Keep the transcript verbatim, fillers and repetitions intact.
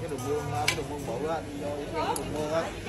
đường mương cái đường mương bự á, đi vô cái đường mương á.